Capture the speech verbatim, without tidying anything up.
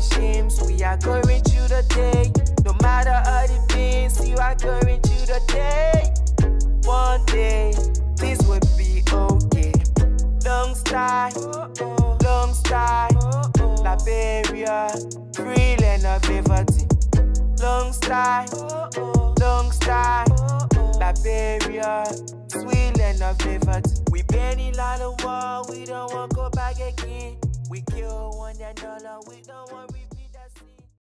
shames, we are going through the day. No matter all the pains, you are going through the day. One day, this will be okay. Long style, long style, Liberia, free land of liberty. Long style, long style, Liberia, sweet land of liberty. We been in a lot of war, we don't want to go back again. We kill one another, we don't want